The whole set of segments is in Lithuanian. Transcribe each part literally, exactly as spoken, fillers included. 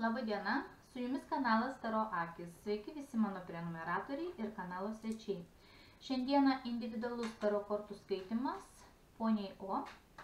Labą dieną, su jumis kanalas Taro Akis. Sveiki visi mano prenumeratoriai ir kanalo svečiai. Šiandieną individualus Taro kortų skaitimas poniai O.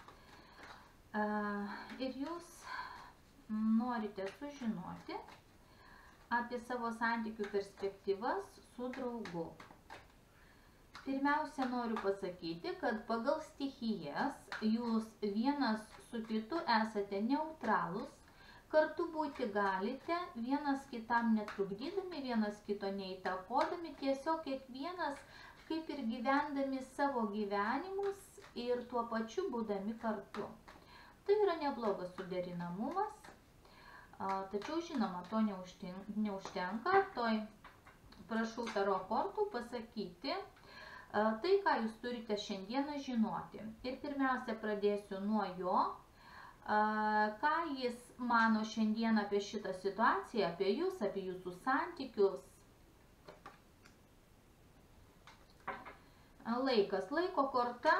Ir jūs norite sužinoti apie savo santykių perspektyvas su draugu. Pirmiausia, noriu pasakyti, kad pagal stichijas jūs vienas su kitu esate neutralūs, kartu būti galite, vienas kitam netrukdydami, vienas kito neįtakodami, tiesiog kiekvienas kaip ir gyvendami savo gyvenimus ir tuo pačiu būdami kartu. Tai yra neblogas suderinamumas, tačiau žinoma, to neužtenka, toj prašau Taro kortų pasakyti tai, ką jūs turite šiandieną žinoti. Ir pirmiausia, pradėsiu nuo jo, ką jis mano šiandien apie šitą situaciją, apie jūs, apie jūsų santykius. Laikas, laiko korta.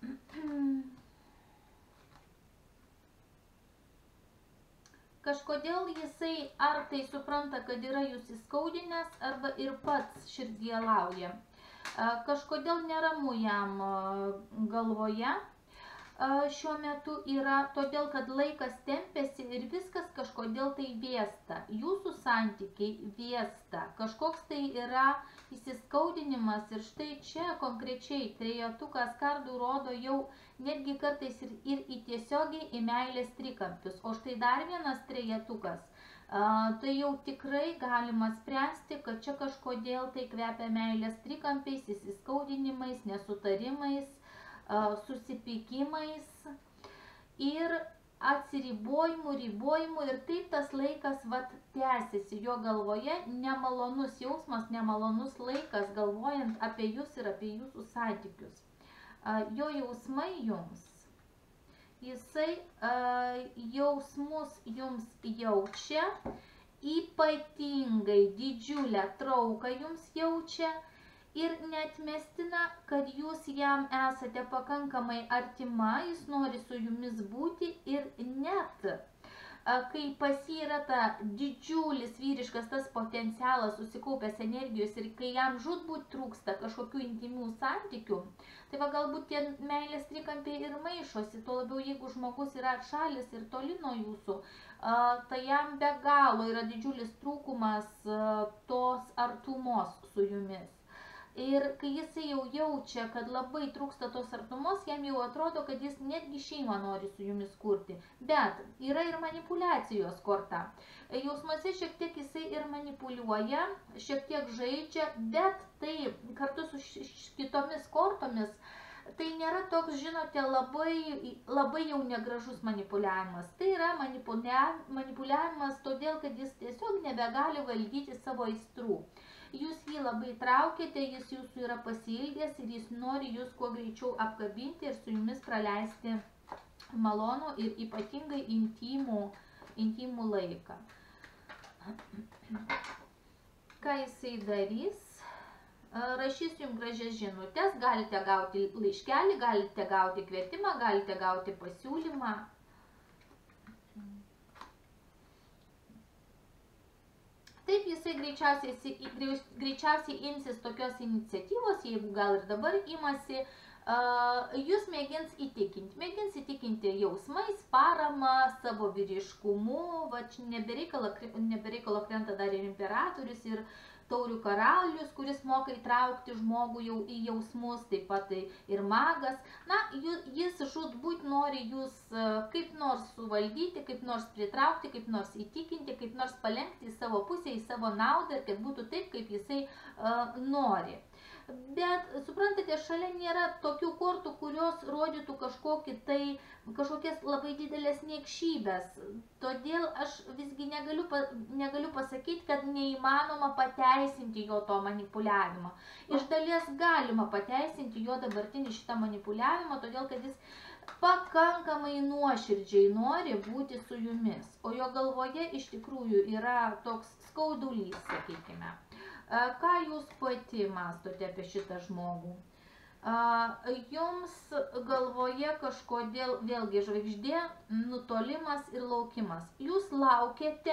Kažkodėl jisai ar tai supranta, kad yra jūs įskaudinęs, arba ir pats širdyje lauja. Kažkodėl neramu jam galvoje šiuo metu yra, todėl kad laikas tempėsi ir viskas kažkodėl tai vėsta. Jūsų santykiai vėsta. Kažkoks tai yra įsiskaudinimas ir štai čia konkrečiai trejetukas kardų rodo jau netgi kartais ir, ir į tiesiogiai į meilės trikampius. O štai dar vienas trejetukas. Tai jau tikrai galima spręsti, kad čia kažkodėl tai kvepia meilės trikampiais, įsiskaudinimais, nesutarimais, susipykimais ir atsiribojimų, ribojimų ir taip tas laikas vat tęsiasi jo galvoje, nemalonus jausmas, nemalonus laikas galvojant apie jūs ir apie jūsų santykius. Jo jausmai jums. Jisai uh, jausmus jums jaučia, ypatingai didžiulę trauką jums jaučia ir neatmestina, kad jūs jam esate pakankamai artima, jis nori su jumis būti ir net, uh, kai pas jį yra ta didžiulis vyriškas tas potencialas susikaupęs energijos ir kai jam žūtbūt trūksta kažkokių intimių santykių, tai va galbūt tie meilės trikampiai ir maišosi, tuo labiau jeigu žmogus yra atšalęs ir toli nuo jūsų, tai jam be galo yra didžiulis trūkumas tos artumos su jumis. Ir kai jisai jau jaučia, kad labai trūksta tos artumos, jam jau atrodo, kad jis netgi šeimą nori su jumis kurti. Bet yra ir manipuliacijos korta. Jausmuose šiek tiek jisai ir manipuliuoja, šiek tiek žaidžia, bet tai kartu su kitomis kortomis, tai nėra toks, žinote, labai, labai jau negražus manipuliavimas. Tai yra manipuliavimas todėl, kad jis tiesiog nebegali valdyti savo aistrų. Jūs jį labai traukėte, jis jūsų yra pasiilgęs ir jis nori jūs kuo greičiau apkabinti ir su jumis praleisti malonų ir ypatingai intimų, intimų laiką. Ką jisai darys? Rašys jums gražias žinutės, galite gauti laiškelį, galite gauti kvietimą, galite gauti pasiūlymą. Taip, jisai greičiausiai, greičiausiai imsis tokios iniciatyvos, jeigu gal ir dabar imasi, jūs mėgins įtikinti. Mėgins įtikinti jausmais, parama, savo vyriškumu, va čia nebereikalo krenta dar ir imperatorius, ir taurių karalius, kuris moka įtraukti žmogų jau į jausmus, taip pat ir magas. Na, jis žūtbūt nori jūs kaip nors suvaldyti, kaip nors pritraukti, kaip nors įtikinti, kaip nors palenkti į savo pusę, į savo naudą, kad būtų taip, kaip jisai uh, nori. Bet, suprantate, šalia nėra tokių kortų, kurios rodytų kažkokį tai, kažkokias labai didelės niekšybės. Todėl aš visgi negaliu, negaliu pasakyti, kad neįmanoma pateisinti jo to manipuliavimo. Iš dalies galima pateisinti jo dabartinį šitą manipuliavimą, todėl kad jis pakankamai nuoširdžiai nori būti su jumis. O jo galvoje iš tikrųjų yra toks skaudulys, sakykime. Ką jūs pati mąstote apie šitą žmogų? Jums galvoje kažkodėl vėlgi žvaigždė, nutolimas ir laukimas. Jūs laukėte,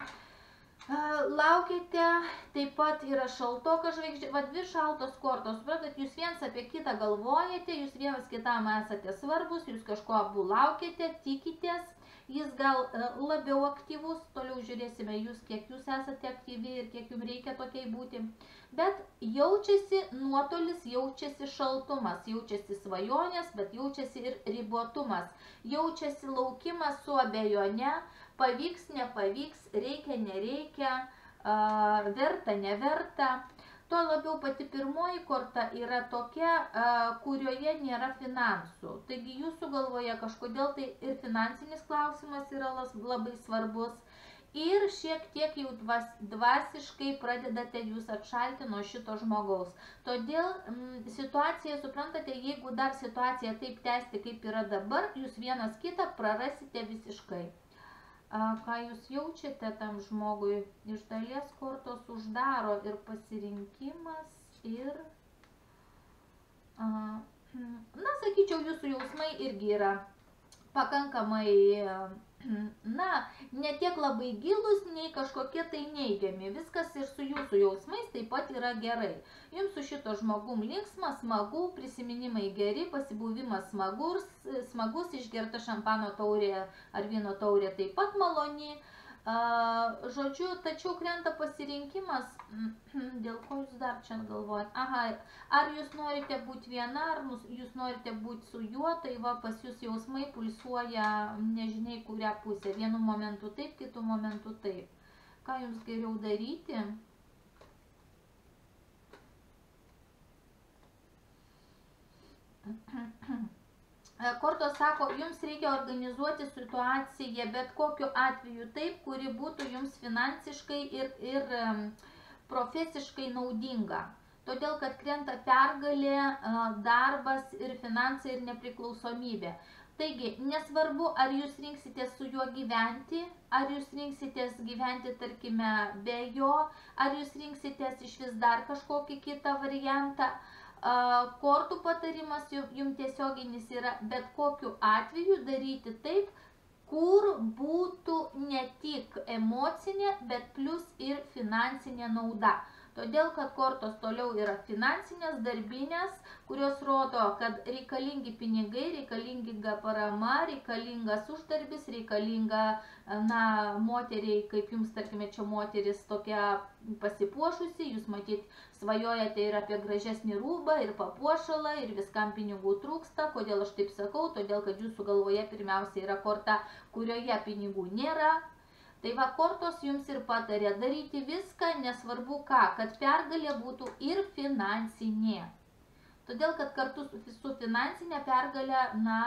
laukėte, taip pat yra šaltoka žvaigždė, va dvi šaltos kortos, suprantat, jūs vienas apie kitą galvojate, jūs vienas kitam esate svarbus, jūs kažko abu laukėte, tikitės. Jis gal labiau aktyvus, toliau žiūrėsime jūs, kiek jūs esate aktyvi ir kiek jums reikia tokiai būti. Bet jaučiasi nuotolis, jaučiasi šaltumas, jaučiasi svajonės, bet jaučiasi ir ribotumas. Jaučiasi laukimas su abejone, pavyks, nepavyks, reikia, nereikia, verta, neverta. Tuo labiau pati pirmoji korta yra tokia, kurioje nėra finansų. Taigi jūsų galvoje kažkodėl tai ir finansinis klausimas yra labai svarbus. Ir šiek tiek jau dvasiškai pradedate jūs atšalti nuo šito žmogaus. Todėl situacija, suprantate, jeigu dar situacija taip tęsti, kaip yra dabar, jūs vienas kitą prarasite visiškai. Ką jūs jaučiate tam žmogui, iš dalies kortos uždaro ir pasirinkimas ir, na, sakyčiau, jūsų jausmai irgi yra pakankamai, na, ne tiek labai gilus, nei kažkokie tai neigiami. Viskas ir su jūsų jausmais taip pat yra gerai. Jums su šito žmogum linksma, smagu, prisiminimai geri, pasibuvimas smagus, smagus, išgerta šampano taurė ar vyno taurė taip pat maloni. Žodžiu, tačiau krenta pasirinkimas, dėl ko jūs dar čia galvojat? Aha, ar jūs norite būti viena, ar jūs norite būti su juo, tai va pas jūs jausmai pulsuoja nežinai kurią pusę. Vienu momentu taip, kitu momentu taip. Ką jums geriau daryti? Kortos sako, jums reikia organizuoti situaciją bet kokiu atveju taip, kuri būtų jums finansiškai ir, ir profesiškai naudinga. Todėl, kad krenta pergalė, darbas ir finansai ir nepriklausomybė. Taigi, nesvarbu, ar jūs rinksitės su juo gyventi, ar jūs rinksitės gyventi, tarkime, be jo, ar jūs rinksitės iš vis dar kažkokį kitą variantą. Kortų patarimas jums tiesioginis yra bet kokiu atveju daryti taip, kur būtų ne tik emocinė, bet plus ir finansinė nauda. Todėl, kad kortos toliau yra finansinės, darbinės, kurios rodo, kad reikalingi pinigai, reikalinga parama, reikalingas uždarbis, reikalinga, na, moteriai, kaip jums, tarkime, čia moteris tokia pasipuošusi, jūs matyt svajojate ir apie gražesnį rūbą, ir papuošalą, ir viskam pinigų trūksta. Kodėl aš taip sakau? Todėl, kad jūsų galvoje pirmiausia yra korta, kurioje pinigų nėra. Tai va, kortos jums ir patarė daryti viską, nesvarbu ką, kad pergalė būtų ir finansinė. Todėl, kad kartu su finansinė pergalė, na,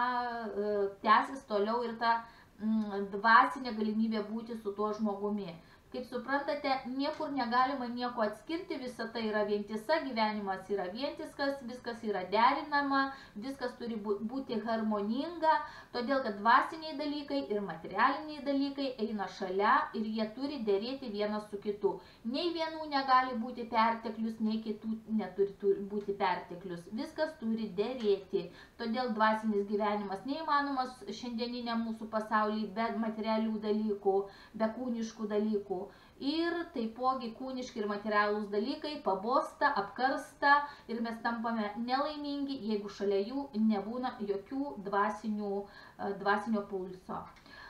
tęsis toliau ir ta dvasinė galimybė būti su tuo žmogumi. Kaip suprantate, niekur negalima nieko atskirti, visa tai yra vientisa, gyvenimas yra vientiskas, viskas yra derinama, viskas turi būti harmoninga, todėl kad dvasiniai dalykai ir materialiniai dalykai eina šalia ir jie turi dėrėti vienas su kitu. Nei vienų negali būti perteklius, nei kitų neturi būti perteklius. Viskas turi dėrėti. Todėl dvasinis gyvenimas neįmanomas šiandieniniam mūsų pasaulyje be materialių dalykų, be kūniškų dalykų. Ir taipogi kūniški ir materialūs dalykai pabosta, apkarsta ir mes tampame nelaimingi, jeigu šalia jų nebūna jokių dvasinių, dvasinio pulso.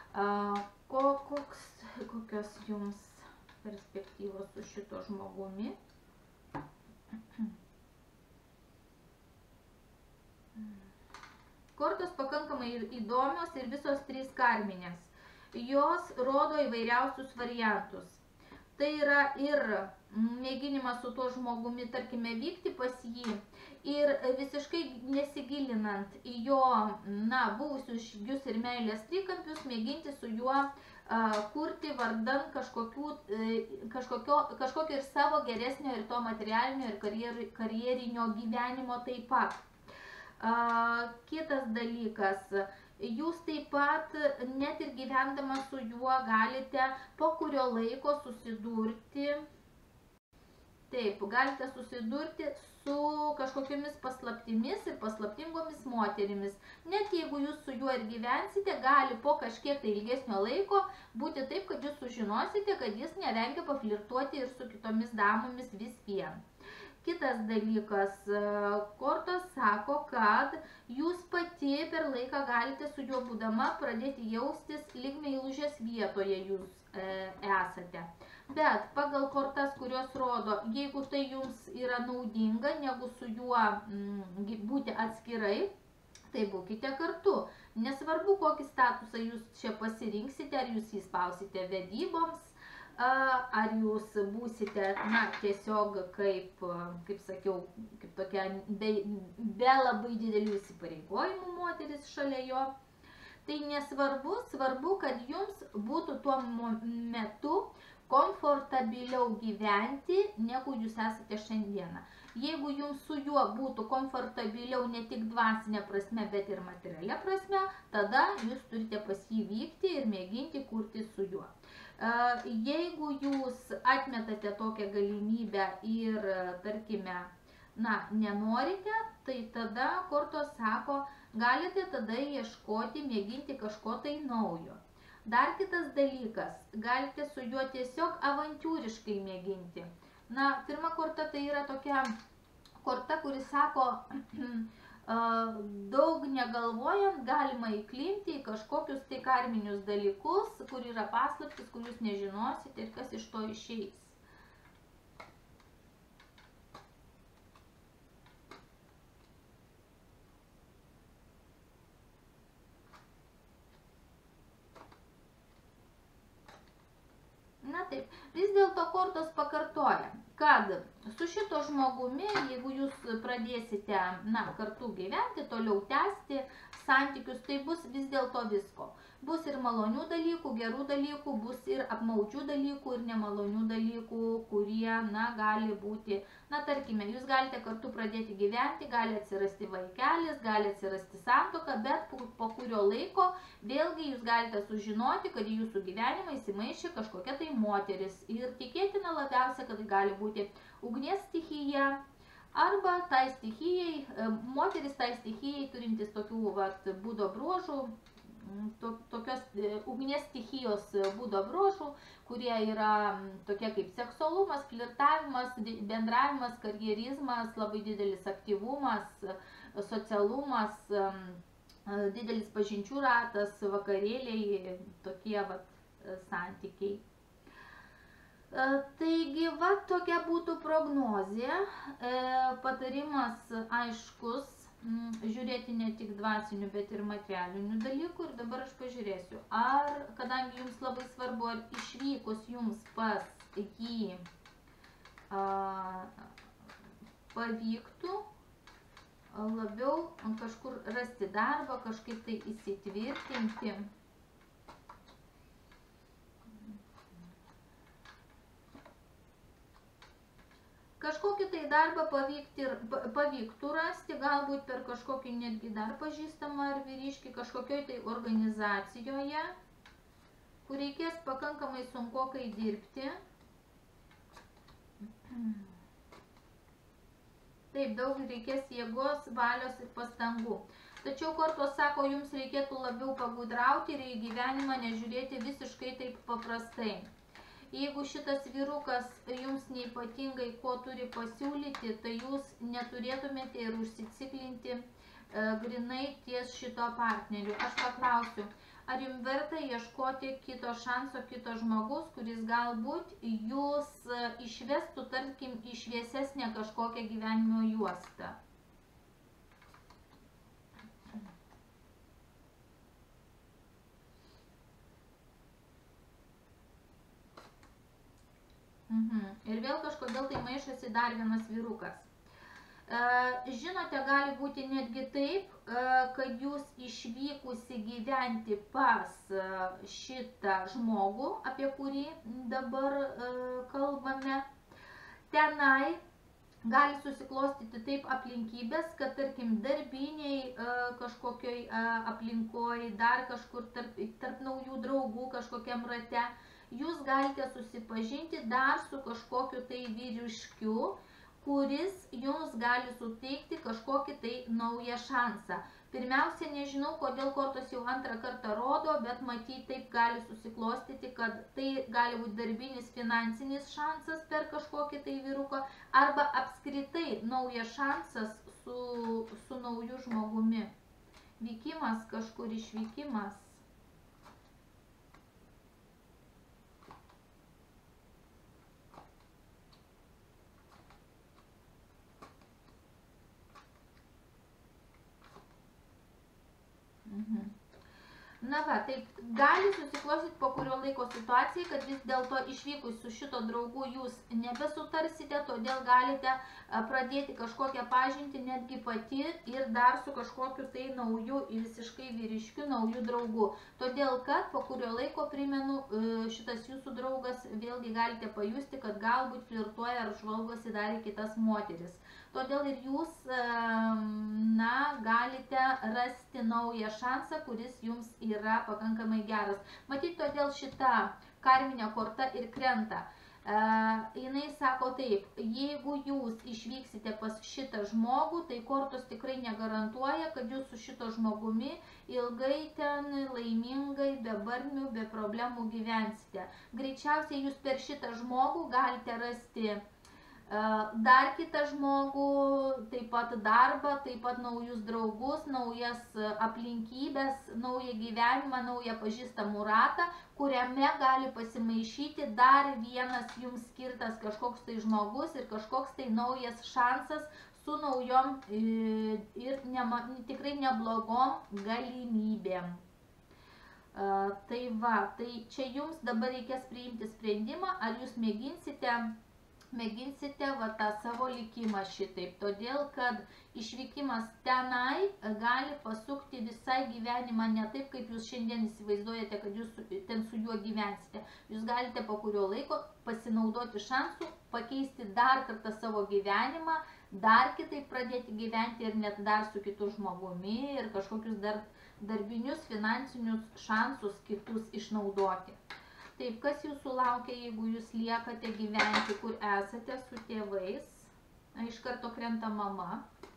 Koks, kokios jums perspektyvos su šito žmogumi? Kortos pakankamai įdomios ir visos trys karminės. Jos rodo įvairiausius variantus. Tai yra ir mėginimas su tuo žmogumi, tarkime, vykti pas jį ir visiškai nesigilinant į jo, na, buvusius žygius ir meilės trikampius, mėginti su juo uh, kurti vardan kažkokių, uh, kažkokio, kažkokio ir savo geresnio ir to materialinio ir karjer, karjerinio gyvenimo taip pat. Uh, kitas dalykas. Jūs taip pat, net ir gyvendamas su juo, galite po kurio laiko susidurti, taip, galite susidurti su kažkokiamis paslaptimis ir paslaptingomis moterimis. Net jeigu jūs su juo ir gyvensite, gali po kažkiek tai ilgesnio laiko būti taip, kad jūs sužinosite, kad jis nevengia paflirtuoti ir su kitomis damomis vis vien. Kitas dalykas, kortos sako, kad jūs pati per laiką galite su juo būdama pradėti jaustis lyg meilužės vietoje jūs e, esate. Bet pagal kortas, kurios rodo, jeigu tai jums yra naudinga, negu su juo mm, būti atskirai, tai būkite kartu. Nesvarbu, kokį statusą jūs čia pasirinksite, ar jūs įspausite vedyboms, ar jūs būsite, na, tiesiog kaip, kaip sakiau, kaip tokia be, be labai didelių įsipareigojimų moteris šalia jo. Tai nesvarbu, svarbu, kad jums būtų tuo metu komfortabiliau gyventi, negu jūs esate šiandieną. Jeigu jums su juo būtų komfortabiliau ne tik dvasinė prasme, bet ir materialia prasme, tada jūs turite pas jį vykti ir mėginti kurti su juo. Jeigu jūs atmetate tokią galimybę ir, tarkime, na, nenorite, tai tada kortos sako, galite tada ieškoti, mėginti kažko tai naujo. Dar kitas dalykas, galite su juo tiesiog avantiūriškai mėginti. Na, pirma korta tai yra tokia korta, kuri sako, daug negalvojant galima įklimti į kažkokius tai karminius dalykus, kur yra paslaptis, kur jūs nežinosite ir kas iš to išeis. Na taip, vis dėlto kortos pakartoja, kad su šito žmogumi, jeigu jūs pradėsite, na, kartu gyventi, toliau tęsti santykius, tai bus vis dėlto visko. Bus ir malonių dalykų, gerų dalykų, bus ir apmaudžių dalykų ir nemalonių dalykų, kurie, na, gali būti, na, tarkime, jūs galite kartu pradėti gyventi, gali atsirasti vaikelis, gali atsirasti santuoka, bet po, po kurio laiko vėlgi jūs galite sužinoti, kad į jūsų gyvenimą įsimaišė kažkokia tai moteris ir tikėtina labiausia, kad tai gali būti ugnies stichija arba tai stichijai, moteris tai stichijai turintis tokių, vat, būdo bruožų, tokios ugnies stichijos būdo bruožų, kurie yra tokie kaip seksualumas, flirtavimas, bendravimas, karjerizmas, labai didelis aktyvumas, socialumas, didelis pažinčių ratas, vakarėliai, tokie vat santykiai. Taigi, va, tokia būtų prognozė, patarimas aiškus, žiūrėti ne tik dvasinių, bet ir materialinių dalykų. Ir dabar aš pažiūrėsiu, ar, kadangi jums labai svarbu, ar išvykus jums pas jį a, pavyktų labiau kažkur rasti darbą, kažkaip tai įsitvirtinti. Kažkokį tai darbą pavykti, pavyktų rasti, galbūt per kažkokį netgi dar pažįstamą ar vyriškį, kažkokioj tai organizacijoje, kur reikės pakankamai sunkokai dirbti. Taip, daug reikės jėgos, valios ir pastangų. Tačiau kortos sako, jums reikėtų labiau pagudrauti ir į gyvenimą nežiūrėti visiškai taip paprastai. Jeigu šitas vyrukas jums neypatingai ko turi pasiūlyti, tai jūs neturėtumėte ir užsiciklinti e, grinai ties šito partneriu. Aš paklausiu, ar jums verta ieškoti kito šanso, kito žmogus, kuris galbūt jūs išvestų, tarkim, į šviesesnę kažkokią gyvenimo juostą. Mhm. Ir vėl kažkodėl tai maišosi dar vienas vyrukas. E, žinote, gali būti netgi taip, e, kad jūs išvykusi gyventi pas šitą žmogų, apie kurį dabar e, kalbame, tenai gali susiklostyti taip aplinkybės, kad, tarkim, darbiniai e, kažkokioj e, aplinkoj, dar kažkur tarp, tarp naujų draugų kažkokiam rate, jūs galite susipažinti dar su kažkokiu tai vyriškiu, kuris jums gali suteikti kažkokį tai naują šansą. Pirmiausia, nežinau, kodėl kortos jau antrą kartą rodo, bet matyt taip gali susiklostyti, kad tai gali būti darbinis finansinis šansas per kažkokį tai vyruką arba apskritai naujas šansas su, su nauju žmogumi. Vykimas, kažkur išvykimas. Mhm. Na va, taip gali susiklostyti po kurio laiko situacijai, kad vis dėlto išvykus su šito draugu jūs nebesutarsite, todėl galite pradėti kažkokią pažintį netgi pati ir dar su kažkokiu tai nauju, visiškai vyriškiu, nauju draugu. Todėl, kad po kurio laiko, primenu, šitas jūsų draugas vėlgi galite pajusti, kad galbūt flirtuoja ar žvalgosi dar į kitas moteris. Todėl ir jūs, na, galite rasti naują šansą, kuris jums yra pakankamai geras. Matyt, todėl šita karminė korta ir krenta. Uh, jinai sako taip, jeigu jūs išvyksite pas šitą žmogų, tai kortos tikrai negarantuoja, kad jūs su šito žmogumi ilgai ten laimingai, be barnių, be problemų gyvensite. Greičiausiai jūs per šitą žmogų galite rasti dar kitą žmogų, taip pat darbą, taip pat naujus draugus, naujas aplinkybės, naują gyvenimą, naują pažįstamų ratą, kuriame gali pasimaišyti dar vienas jums skirtas kažkoks tai žmogus ir kažkoks tai naujas šansas su naujom ir nema, tikrai neblogom galimybėm. Uh, tai va, tai čia jums dabar reikės priimti sprendimą, ar jūs mėginsite mėginsite va tą savo likimą šitaip, todėl kad išvykimas tenai gali pasukti visai gyvenimą ne taip, kaip jūs šiandien įsivaizduojate, kad jūs ten su juo gyvensite. Jūs galite po kurio laiko pasinaudoti šansų, pakeisti dar kartą savo gyvenimą, dar kitaip pradėti gyventi ir net dar su kitu žmogumi ir kažkokius dar darbinius, finansinius šansus kitus išnaudoti. Taip, kas jūsų laukia, jeigu jūs liekate gyventi, kur esate su tėvais? Iš karto krenta mama.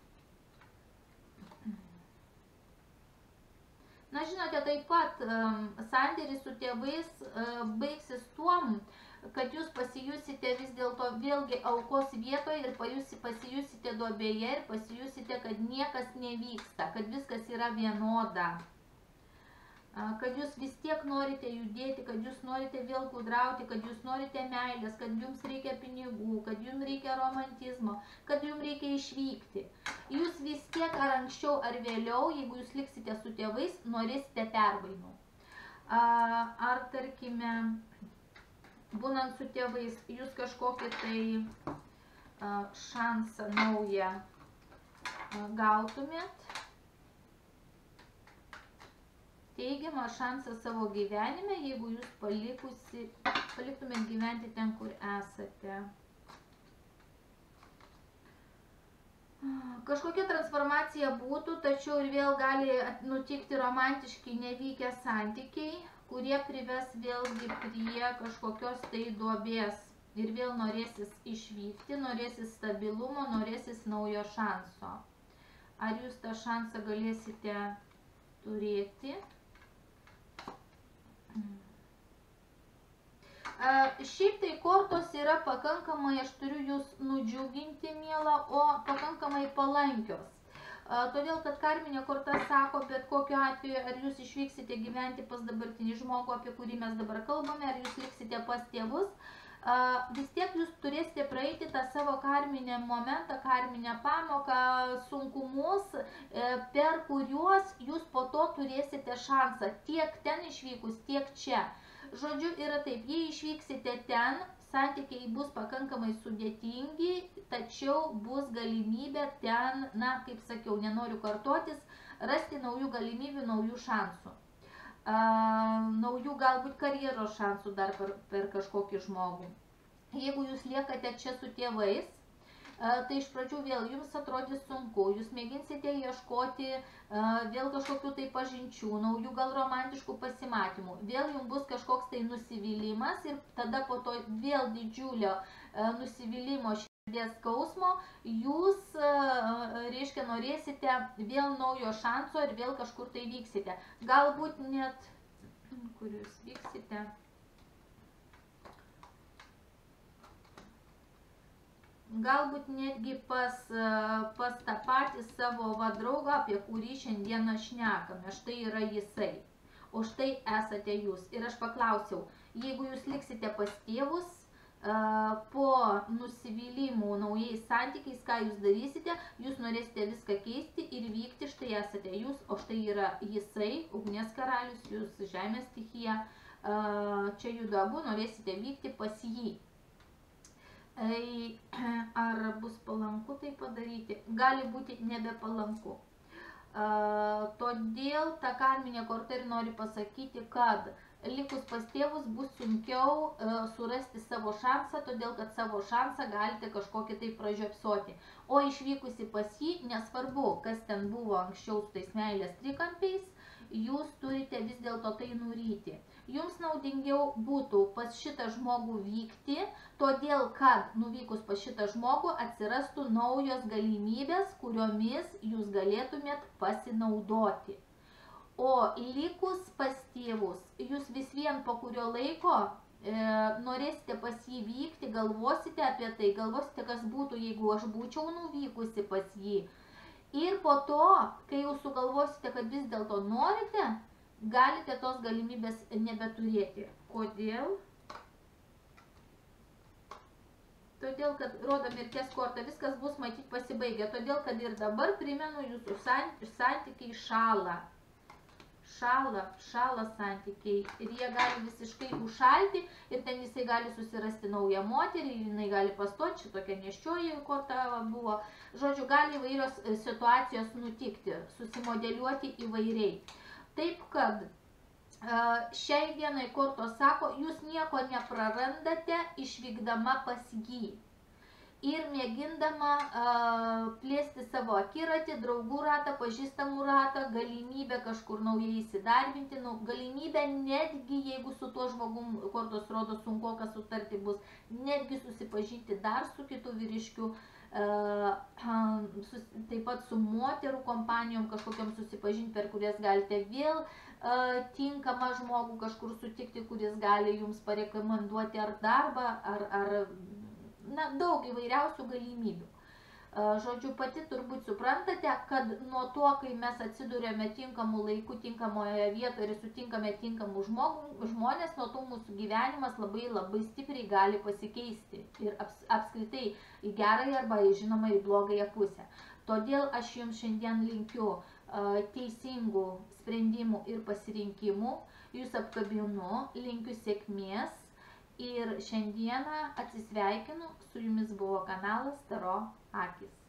Na, žinote, taip pat um, sandėris su tėvais uh, baigsis tuom, kad jūs pasijusite vis dėlto vėlgi aukos vietoje ir pasijusite duobėje ir pasijusite, kad niekas nevyksta, kad viskas yra vienoda. Kad jūs vis tiek norite judėti, kad jūs norite vėl gudrauti, kad jūs norite meilės, kad jums reikia pinigų, kad jums reikia romantizmo, kad jums reikia išvykti. Jūs vis tiek ar anksčiau ar vėliau, jeigu jūs liksite su tėvais, norėsite permainų. Ar tarkime, būnant su tėvais, jūs kažkokį tai šansą naują gautumėt. Teigiamą šansą savo gyvenime, jeigu jūs palikusi, paliktumėt gyventi ten, kur esate. Kažkokia transformacija būtų, tačiau ir vėl gali nutikti romantiškai nevykę santykiai, kurie prives vėlgi prie kažkokios tai duobės. Ir vėl norėsis išvykti, norėsis stabilumo, norėsis naujo šanso. Ar jūs tą šansą galėsite turėti? Šiaip tai kortos yra pakankamai, aš turiu jūs nudžiuginti, mielą, o pakankamai palankios. Todėl, kad karminė korta sako, bet kokiu atveju, ar jūs išvyksite gyventi pas dabartinį žmogų, apie kurį mes dabar kalbame, ar jūs liksite pas tėvus, vis tiek jūs turėsite praeiti tą savo karminę momentą, karminę pamoką, sunkumus, per kuriuos jūs po to turėsite šansą tiek ten išvykus, tiek čia. Žodžiu, yra taip, jei išvyksite ten, santykiai bus pakankamai sudėtingi, tačiau bus galimybė ten, na, kaip sakiau, nenoriu kartotis, rasti naujų galimybių, naujų šansų. Uh, naujų galbūt karjeros šansų dar per, per kažkokį žmogų. Jeigu jūs liekate čia su tėvais, uh, tai iš pradžių vėl jums atrodys sunku, jūs mėginsite ieškoti uh, vėl kažkokių tai pažinčių, naujų gal romantiškų pasimatymų, vėl jums bus kažkoks tai nusivylimas ir tada po to vėl didžiulio uh, nusivylimo dėl skausmo, jūs, reiškia, norėsite vėl naujo šanso ir vėl kažkur tai vyksite. Galbūt net, kur jūs vyksite, galbūt netgi pas, pas tą patį savo va draugą, apie kurį šiandieną šnekame. Štai yra jisai, o štai esate jūs. Ir aš paklausiau, jeigu jūs liksite pas tėvus, po nusivylimų naujais santykiais, ką jūs darysite, jūs norėsite viską keisti ir vykti, štai esate jūs, o štai yra jisai, ugnies karalius, jūs žemės stichija, čia judu abu, norėsite vykti pas jį. Ar bus palanku tai padaryti? Gali būti nebepalanku. Todėl ta karminė korta ir nori pasakyti, kad likus pas tėvus bus sunkiau surasti savo šansą, todėl kad savo šansą galite kažkokį tai pražiopsoti. O išvykusi pas jį, nesvarbu, kas ten buvo anksčiau su tais meilės trikampiais, jūs turite vis dėlto tai nuryti. Jums naudingiau būtų pas šitą žmogų vykti, todėl kad nuvykus pas šitą žmogų atsirastų naujos galimybės, kuriomis jūs galėtumėt pasinaudoti. O likus pas tėvus, jūs vis vien po kurio laiko e, norėsite pas jį vykti, galvosite apie tai, galvosite, kas būtų, jeigu aš būčiau nuvykusi pas jį. Ir po to, kai jūs sugalvosite, kad vis dėlto norite, galite tos galimybės nebeturėti. Kodėl? Todėl, kad rodo mirties kortą, viskas bus matyt pasibaigę. Todėl, kad ir dabar primenu, jūsų santykiai šąla. Šąla, šąla santykiai. Ir jie gali visiškai užšalti ir ten jisai gali susirasti naują moterį, jinai gali pastoti, šitokia nėščioji korta buvo. Žodžiu, gali įvairios situacijos nutikti, susimodeliuoti įvairiai. Taip, kad šiai dienai kortos sako, jūs nieko neprarandate išvykdama pas jį. Ir mėgindama uh, plėsti savo akiratį, draugų ratą, pažįstamų ratą, galimybę kažkur naujai įsidarbinti, nu, galimybę netgi, jeigu su tuo žmogum, kortos rodo sunkoka sutarti bus, netgi susipažinti dar su kitu vyriškiu, uh, sus, taip pat su moterų kompanijom kažkokiam susipažinti, per kurias galite vėl uh, tinkamą žmogų kažkur sutikti, kuris gali jums parekomenduoti ar darbą, ar... ar na, daug įvairiausių galimybių. Žodžiu, pati turbūt suprantate, kad nuo to, kai mes atsidūrėme tinkamų laikų, tinkamoje vietoje ir sutinkame tinkamų žmogų, žmonės, nuo to mūsų gyvenimas labai labai stipriai gali pasikeisti ir aps, apskritai į gerąją arba, žinoma, į blogąją pusę. Todėl aš jums šiandien linkiu uh, teisingų sprendimų ir pasirinkimų, jūs apkabinu, linkiu sėkmės. Ir šiandieną atsisveikinu, su jumis buvo kanalas Taro Akys.